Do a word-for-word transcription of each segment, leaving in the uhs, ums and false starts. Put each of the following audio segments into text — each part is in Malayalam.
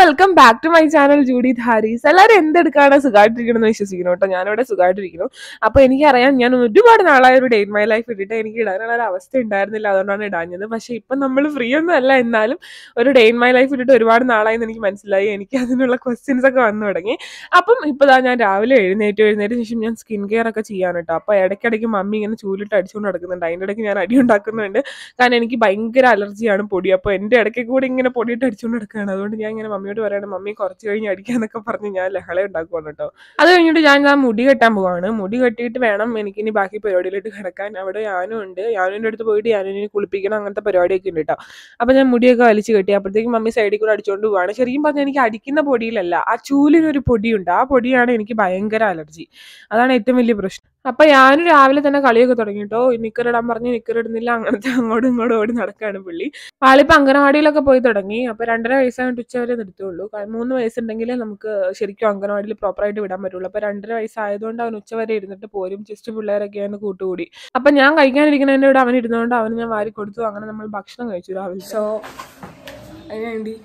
Welcome back to my channel Judy ധാരീസ്. എല്ലാവരും എന്തെടുക്കാണ് സുഖമായിട്ടിരിക്കണമെന്ന് വിശ്വസിക്കുന്നു കേട്ടോ. ഞാനിവിടെ സുഖമായിട്ടിരിക്കുന്നു. അപ്പോൾ എനിക്കറിയാം, ഞാൻ ഒരുപാട് നാളായ ഒരു ഡേ ഇൻ മൈ ലൈഫ് ഇട്ടിട്ട് എനിക്ക് ഇടാനുള്ള ഒരു അവസ്ഥ ഉണ്ടായിരുന്നില്ല, അതുകൊണ്ടാണ് ഇടാഞ്ഞത്. പക്ഷേ ഇപ്പം നമ്മൾ ഫ്രീ ഒന്നും അല്ല, എന്നാലും ഒരു ഡേ ഇൻ മൈ ലൈഫ് ഇട്ടിട്ട് ഒരുപാട് നാളായി എന്ന് എനിക്ക് മനസ്സിലായി. എനിക്ക് അതിനുള്ള ക്വസ്റ്റ്യൻസ് ഒക്കെ വന്നു തുടങ്ങി. അപ്പം ഇപ്പോൾ ഇതാ ഞാൻ രാവിലെ എഴുന്നേറ്റ് എഴുന്നേറ്റ് ശേഷം ഞാൻ സ്കിൻ കെയർ ഒക്കെ ചെയ്യാൻ കേട്ടോ. അപ്പോൾ ഇടയ്ക്കിടയ്ക്ക് മമ്മി ഇങ്ങനെ ചൂലിട്ട് അടിച്ചുകൊണ്ട് നടക്കുന്നുണ്ട്. അതിൻ്റെ ഇടയ്ക്ക് ഞാൻ അടി ഉണ്ടാക്കുന്നുണ്ട്, കാരണം എനിക്ക് ഭയങ്കര അലർജിയാണ് പൊടി. അപ്പോൾ എൻ്റെ ഇടയ്ക്ക് കൂടി ഇങ്ങനെ പൊടിയിട്ട് അടിച്ചുകൊണ്ട് നടക്കുകയാണ്. അതുകൊണ്ട് ഞാൻ ഇങ്ങനെ മമ്മിയോട് പറയണം, മമ്മി കുറച്ച് കഴിഞ്ഞ് അടിക്കാന്നൊക്കെ പറഞ്ഞ് ഞാൻ ലഹള ഉണ്ടാക്കുവാണ് കേട്ടോ. അത് കഴിഞ്ഞിട്ട് ഞാൻ ആ മുടി കെട്ടാൻ പോവാണ്. മുടി കെട്ടിയിട്ട് വേണം എനിക്കിനി ബാക്കി പരിപാടിയിലോട്ട് കിടക്കാൻ. അവിടെ ഞാനും ഉണ്ട്. ഞാനിൻ്റെ അടുത്ത് പോയിട്ട് ഞാനിനി കുളിപ്പിക്കണം, അങ്ങനത്തെ പരിപാടിയൊക്കെ ഉണ്ട് കേട്ടോ. അപ്പോൾ ഞാൻ മുടിയൊക്കെ വലിച്ച് കെട്ടി. അപ്പോഴത്തേക്കും മമ്മി സൈഡിൽ കൂടെ അടിച്ചുകൊണ്ട് പോവാണ്. ശരിക്കും പറഞ്ഞാൽ എനിക്ക് അടിക്കുന്ന പൊടിയിലല്ല, ആ ചൂലിനൊരു പൊടിയുണ്ട്, ആ പൊടിയാണ് എനിക്ക് ഭയങ്കര അലർജി. അതാണ് ഏറ്റവും വലിയ പ്രശ്നം. അപ്പം ഞാനും രാവിലെ തന്നെ കളിയൊക്കെ തുടങ്ങി കേട്ടോ. നിക്കറിടാൻ പറഞ്ഞ് നിക്കറിടുന്നില്ല, അങ്ങനത്തെ അങ്ങോട്ടും ഇങ്ങോട്ടും ഓടി നടക്കുകയാണ് പുള്ളി. ആളിപ്പോൾ അംഗനവാടിയിലൊക്കെ പോയി തുടങ്ങി. അപ്പോൾ രണ്ടര വയസ്സായിട്ട് ഉച്ച വരെ നിർത്തുള്ളൂ. മൂന്ന് വയസ്സുണ്ടെങ്കിൽ നമുക്ക് ശരിക്കും അംഗനവാടിയിൽ പ്രോപ്പറായിട്ട് വിടാൻ പറ്റുള്ളൂ. അപ്പോൾ രണ്ടര വയസ്സായതുകൊണ്ട് അവൻ ഉച്ച വരെ ഇരുന്നിട്ട് പോരും. ജസ്റ്റ് പിള്ളേരൊക്കെയാണ് കൂട്ടുകൂടി. അപ്പം ഞാൻ കഴിക്കാനിരിക്കുന്നതിൻ്റെ ഇവിടെ അവൻ ഇരുന്നുകൊണ്ട് അവന് ഞാൻ വാരി കൊടുത്തു. അങ്ങനെ നമ്മൾ ഭക്ഷണം കഴിച്ചു രാവിലെ. സോ അതിനുവേണ്ടി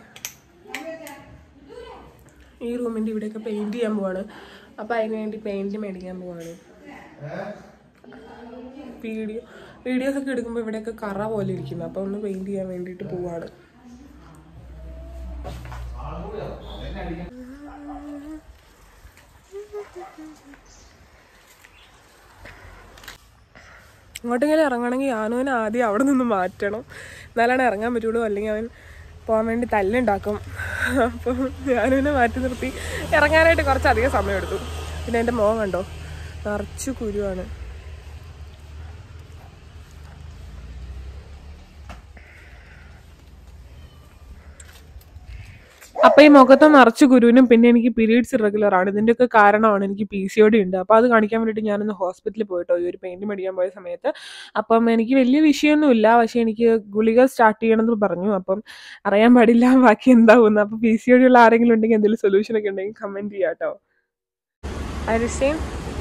ഈ റൂമിൻ്റെ ഇവിടെയൊക്കെ പെയിൻറ് ചെയ്യാൻ പോവാണ്. അപ്പോൾ അതിന് വേണ്ടി പെയിൻറ് മേടിക്കാൻ പോവാണ്. വീഡിയോ വീഡിയോസൊക്കെ എടുക്കുമ്പോൾ ഇവിടെയൊക്കെ കറ പോലെ ഇരിക്കുന്നു. അപ്പോൾ ഒന്ന് പെയിൻറ് ചെയ്യാൻ വേണ്ടിയിട്ട് പോവാണ്. ഇങ്ങോട്ടെങ്കിലും ഇറങ്ങണമെങ്കിൽ യാനുവിനെ ആദ്യം അവിടെ നിന്ന് മാറ്റണം, എന്നാലാണ് ഇറങ്ങാൻ പറ്റുള്ളൂ. അല്ലെങ്കിൽ അവൻ പോകാൻ വേണ്ടി തല്ലുണ്ടാക്കും. അപ്പോൾ യാനുവിനെ മാറ്റി നിർത്തി ഇറങ്ങാനായിട്ട് കുറച്ചധികം സമയം എടുത്തു. പിന്നെ എൻ്റെ മോൻ കണ്ടോ, നിറച്ചു കുരുവാണ്. അപ്പം ഈ മുഖത്ത് നിറച്ച് കുരുവിനും പിന്നെ എനിക്ക് പീരീഡ്സ് ഇറഗുലർ ആണ്. ഇതിൻ്റെയൊക്കെ കാരണമാണ് എനിക്ക് പി സി ഒ ഡി ഉണ്ട്. അപ്പോൾ അത് കാണിക്കാൻ വേണ്ടിയിട്ട് ഞാനൊന്ന് ഹോസ്പിറ്റലിൽ പോയിട്ടോ, ഈ ഒരു പെയിൻറ് മേടിക്കാൻ പോയ സമയത്ത്. അപ്പം എനിക്ക് വലിയ വിഷയമൊന്നുമില്ല, പക്ഷേ എനിക്ക് ഗുളിക സ്റ്റാർട്ട് ചെയ്യണമെന്ന് പറഞ്ഞു. അപ്പം അറിയാൻ പാടില്ല ബാക്കി എന്താവുന്നു. അപ്പോൾ പി സി ഒ ഡി ഉള്ള ആരെങ്കിലും ഉണ്ടെങ്കിൽ എന്തെങ്കിലും സൊല്യൂഷനൊക്കെ ഉണ്ടെങ്കിൽ കമൻറ്റ് ചെയ്യാം കേട്ടോ. അരിസേം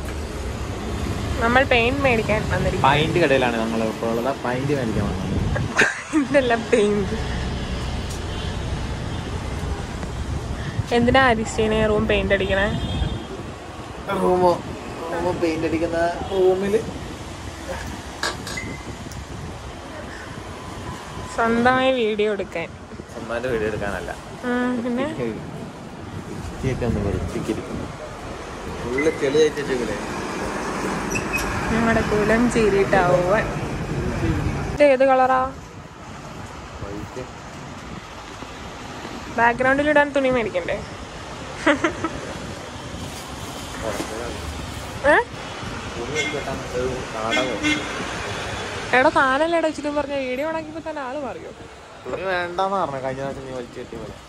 നമ്മൾ പെയിൻറ് മേടിക്കാൻ വന്നിരിക്കും. പെയിൻറ് കടയിലാണ് നമ്മൾ ഇപ്പോൾ ഉള്ളത്. പെയിൻറ് മേടിക്കാൻ വന്നത്. ഇതല്ല പെയിൻറ്. എന്തിനാ അരിസ്റ്റീനെ റൂം പെയിന്റ് അടിക്കണേ? റൂമോ റൂമ് പെയിന്റ് അടിക്കുന്ന റൂമില് സ്വന്തമായി വീഡിയോ എടുക്കാൻ. സ്വന്തമായിട്ട് വീഡിയോ എടുക്കാനല്ല, പിന്നെ ഞങ്ങളുടെ കുലം ചീരിട്ടാവുക. ഇത് ഏത് കളറാ? ബാക്ക്ഗ്രൗണ്ടിൽ ഇടാൻ തുണി മേടിക്കണ്ടേ? എടാ താനല്ലേ ഇട വെച്ചിട്ട് പറഞ്ഞ വീഡിയോ ഉണക്കിയപ്പോ തന്നെ ആള് പറയോ തുണി വേണ്ടെന്ന് പറഞ്ഞു. കഴിഞ്ഞ പ്രാവശ്യം നീ വലിച്ചു കെട്ടിയ പോലെ.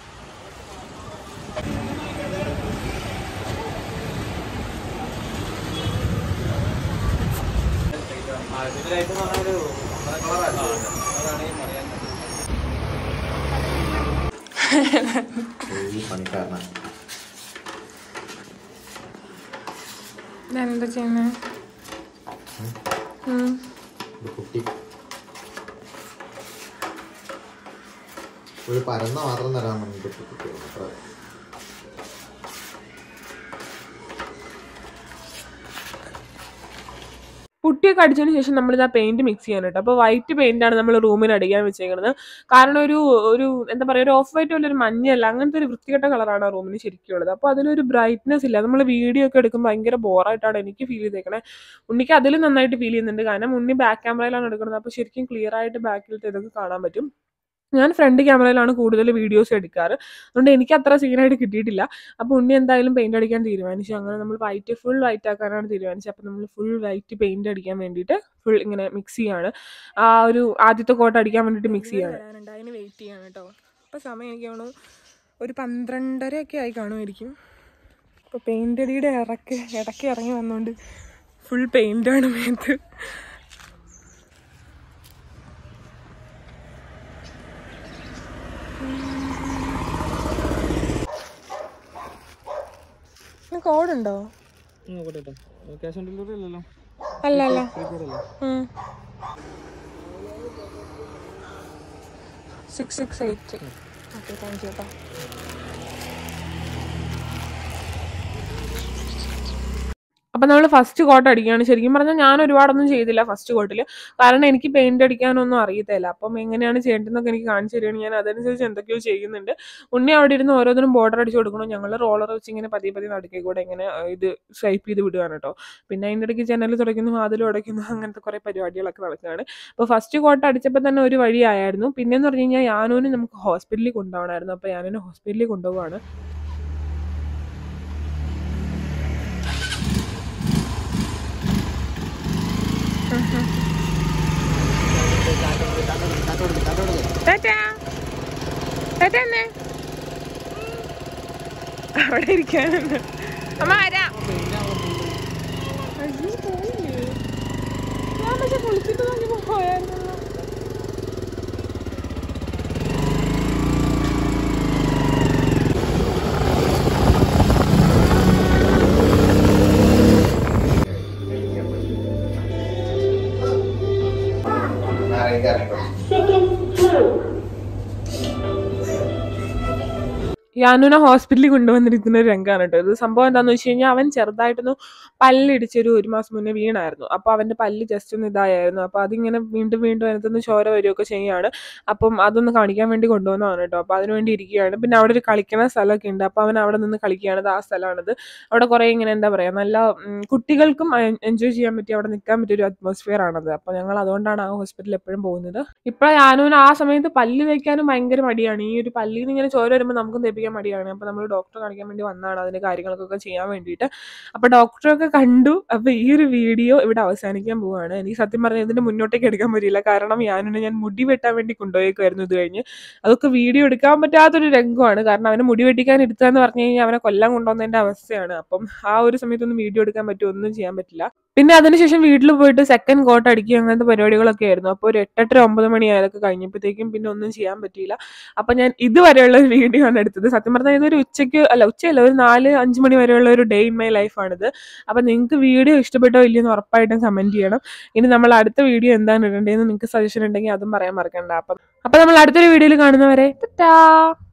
എന്താ ചെയ്യുന്നേ? ഒരു പരന്ന മാത്രം തരാൻ വേണ്ടിട്ട് പുട്ടിയൊക്കെ അടിച്ചതിന് ശേഷം നമ്മളിത് ആ പെയിന്റ് മിക്സ് ചെയ്യാൻ കേട്ടോ. അപ്പോൾ വൈറ്റ് പെയിന്റ് ആണ് നമ്മൾ റൂമിന് അടിക്കാൻ വെച്ചേക്കുന്നത്. കാരണം ഒരു ഒരു എന്താ പറയുക, ഒരു ഓഫ് വൈറ്റ് പോലെ ഒരു മഞ്ഞല്ല, അങ്ങനത്തെ ഒരു വൃത്തികെട്ട കളറാണ് ആ റൂമിന് ശരിക്കും ഉള്ളത്. അപ്പോൾ അതിലൊരു ബ്രൈറ്റ്നെസ് ഇല്ല. നമ്മൾ വീഡിയോ ഒക്കെ എടുക്കുമ്പോൾ ഭയങ്കര ബോറായിട്ടാണ് എനിക്ക് ഫീൽ ചെയ്തേക്കണേ. ഉണ്ണിക്ക് അതിലും നന്നായിട്ട് ഫീൽ ചെയ്യുന്നുണ്ട്, കാരണം ഉണ്ണി ബാക്ക് ക്യാമറയിലാണ് എടുക്കുന്നത്. അപ്പോൾ ശരിക്കും ക്ലിയർ ആയിട്ട് ബാക്കിലത്തെ ഇതൊക്കെ കാണാൻ പറ്റും. ഞാൻ ഫ്രണ്ട് ക്യാമറയിലാണ് കൂടുതൽ വീഡിയോസ് എടുക്കാറ്, അതുകൊണ്ട് എനിക്ക് അത്ര സീനായിട്ട് കിട്ടിയിട്ടില്ല. അപ്പോൾ ഉണ്ണി എന്തായാലും പെയിന്റ് അടിക്കാൻ തീരുമാനിച്ചു. അങ്ങനെ നമ്മൾ വൈറ്റ് ഫുൾ വൈറ്റ് ആക്കാനാണ് തീരുമാനിച്ചത്. അപ്പോൾ നമ്മൾ ഫുൾ വൈറ്റ് പെയിന്റ് അടിക്കാൻ വേണ്ടിയിട്ട് ഫുൾ ഇങ്ങനെ മിക്സ് ചെയ്യാണ്. ആ ഒരു ആദ്യത്തെ കോട്ട് അടിക്കാൻ വേണ്ടിയിട്ട് മിക്സ് ചെയ്യാണ്. അതിന് വെയിറ്റ് ചെയ്യാണ് കേട്ടോ. അപ്പോൾ സമയം എനിക്ക് തോന്നുന്നു ഒരു പന്ത്രണ്ടര ഒക്കെ ആയി കാണുമായിരിക്കും. അപ്പോൾ പെയിന്റ് അടിയുടെ ഇറക്ക് ഇടയ്ക്ക് ഇറങ്ങി വന്നുകൊണ്ട് ഫുൾ പെയിന്റാണ് മേത്ത്. കോഡുണ്ടോ? അല്ല അല്ല six six eight. Okay, thank you കേട്ടോ. അപ്പം നമ്മൾ ഫസ്റ്റ് കോട്ട് അടിക്കുകയാണ്. ശരിക്കും പറഞ്ഞാൽ ഞാൻ ഒരുപാടൊന്നും ചെയ്തില്ല ഫസ്റ്റ് കോട്ടിൽ, കാരണം എനിക്ക് പെയിന്റ് അടിക്കാനൊന്നും അറിയത്തില്ല. അപ്പം എങ്ങനെയാണ് ചെയ്യേണ്ടതെന്നൊക്കെ എനിക്ക് കാണിച്ചു തരികയാണ്. ഞാൻ അതനുസരിച്ച് എന്തൊക്കെയോ ചെയ്യുന്നുണ്ട്. ഉണ്ണി അവിടെ ഇരുന്ന് ഓരോന്നിനും ബോർഡർ അടിച്ച് കൊടുക്കണം. ഞങ്ങൾ റോളർ വെച്ച് ഇങ്ങനെ പതിയെ പതിയെ നടുക്കേ കൂടെ ഇങ്ങനെ ഇത് സ്വൈപ്പ് ചെയ്ത് വിടുകയാണ് കേട്ടോ. പിന്നെ അതിൻ്റെ ഇടയ്ക്ക് ജനൽ തുടയ്ക്കുന്നു, വാതിൽ ഉടയ്ക്കുന്നു, അങ്ങനത്തെ കുറേ പരിപാടികളൊക്കെ നടക്കുകയാണ്. അപ്പോൾ ഫസ്റ്റ് കോട്ട് അടിച്ചപ്പോൾ തന്നെ ഒരു വഴിയായിരുന്നു. പിന്നെയെന്ന് പറഞ്ഞു കഴിഞ്ഞാൽ യാനൂന് നമുക്ക് ഹോസ്പിറ്റലിൽ കൊണ്ടുപോകണമായിരുന്നു. അപ്പോൾ യാനൂന് ഹോസ്പിറ്റലിൽ കൊണ്ടുപോകുകയാണ്. അവിടെ ഇരിക്കാനുണ്ട്. അമ്മ വരാം. ഞാൻ പക്ഷെ കുളിച്ചിട്ട് നോക്കിയപ്പോ പോയായിരുന്നല്ലോ. യാനുനെ ഹോസ്പിറ്റലിൽ കൊണ്ടുവന്നിരിക്കുന്ന ഒരു രംഗമാണ് കേട്ടോ ഇത്. സംഭവം എന്താണെന്ന് വെച്ച് കഴിഞ്ഞാൽ അവൻ ചെറുതായിട്ടൊന്ന് പല്ലിടിച്ചൊരു ഒരു മാസം മുന്നേ വീണായിരുന്നു. അപ്പോൾ അവൻ്റെ പല്ല് ജസ്റ്റ് ഒന്ന് ഇതായിരുന്നു. അപ്പോൾ അതിങ്ങനെ വീണ്ടും വീണ്ടും അതിനകത്തുനിന്ന് ചോര വരികയൊക്കെ ചെയ്യുകയാണ്. അപ്പം അതൊന്ന് കാണിക്കാൻ വേണ്ടി കൊണ്ടുവന്നതാണ് കേട്ടോ. അപ്പോൾ അതിന് വേണ്ടി ഇരിക്കുകയാണ്. പിന്നെ അവിടെ ഒരു കളിക്കുന്ന സ്ഥലമൊക്കെ ഉണ്ട്. അപ്പോൾ അവൻ അവിടെ നിന്ന് കളിക്കുകയാണ്. ആ സ്ഥലമാണിത്. അവിടെ കുറേ ഇങ്ങനെ എന്താ പറയുക, നല്ല കുട്ടികൾക്കും എൻജോയ് ചെയ്യാൻ പറ്റി അവിടെ നിൽക്കാൻ പറ്റിയൊരു അറ്റ്മോസ്ഫിയർ ആണത്. അപ്പോൾ ഞങ്ങൾ അതുകൊണ്ടാണ് ആ ഹോസ്പിറ്റലിൽ എപ്പോഴും പോകുന്നത്. ഇപ്പോൾ യാനുവിന് ആ സമയത്ത് പല്ല് തേക്കാനും ഭയങ്കര മടിയാണ്. ഈ ഒരു പല്ലിൽ നിന്ന് ഇങ്ങനെ ചോര വരുമ്പോൾ നമുക്കും തേപ്പിക്കാൻ മടിയാണ്. അപ്പോൾ നമ്മൾ ഡോക്ടറെ കാണിക്കാൻ വേണ്ടി വന്നതാണ് അതിൻ്റെ കാര്യങ്ങളൊക്കെ ചെയ്യാൻ വേണ്ടിയിട്ട്. അപ്പോൾ ഡോക്ടറൊക്കെ കണ്ടു. അപ്പോൾ ഈ ഒരു വീഡിയോ ഇവിടെ അവസാനിക്കാൻ പോവുകയാണ്. എനിക്ക് സത്യം പറഞ്ഞാൽ ഇതിൻ്റെ മുന്നോട്ടേക്ക് എടുക്കാൻ പറ്റില്ല, കാരണം യാനുവിനെ ഞാൻ മുടി വെട്ടാൻ വേണ്ടി കൊണ്ടുപോയേക്കുമായിരുന്നു ഇത് കഴിഞ്ഞ്. അതൊക്കെ വീഡിയോ എടുക്കാൻ പറ്റാത്തൊരു രംഗമാണ്, കാരണം അവനെ മുടി വെട്ടിക്കാൻ എടുത്തതെന്ന് പറഞ്ഞു കഴിഞ്ഞാൽ അവനെ കൊല്ലാൻ കൊണ്ടുവന്നതിൻ്റെ അവസ്ഥയാണ്. അപ്പം ആ ഒരു സമയത്തൊന്നും വീഡിയോ എടുക്കാൻ പറ്റുമോ, ഒന്നും ചെയ്യാൻ പറ്റില്ല. പിന്നെ അതിനുശേഷം വീട്ടിൽ പോയിട്ട് സെക്കൻഡ് കോട്ട് അടിക്കുക അങ്ങനത്തെ പരിപാടികളൊക്കെ ആയിരുന്നു. അപ്പോൾ ഒരു എട്ടെട്ടര ഒമ്പത് മണി ആയതൊക്കെ കഴിഞ്ഞപ്പോഴത്തേക്കും പിന്നെ ഒന്നും ചെയ്യാൻ പറ്റിയില്ല. അപ്പം ഞാൻ ഇതുവരെയുള്ള ഒരു വീഡിയോ ആണ് എടുത്തത്. സത്യം പറഞ്ഞാൽ ഇതൊരു ഉച്ചയ്ക്ക് അല്ല ഉച്ചയല്ല ഒരു നാല് അഞ്ച് മണി വരെയുള്ള ഒരു ഡേ ഇൻ മൈ ലൈഫാണിത്. അപ്പം നിങ്ങൾക്ക് വീഡിയോ ഇഷ്ടപ്പെട്ടോ ഇല്ലയെന്ന് ഉറപ്പായിട്ടും കമൻറ്റ് ചെയ്യണം. ഇനി നമ്മൾ അടുത്ത വീഡിയോ എന്താണ് ഇടേണ്ടതെന്ന് നിങ്ങൾക്ക് സജഷൻ ഉണ്ടെങ്കിൽ അതും പറയാൻ മറക്കണ്ട. അപ്പം അപ്പം നമ്മൾ അടുത്തൊരു വീഡിയോയിൽ കാണുന്നവരെ ടാറ്റാ.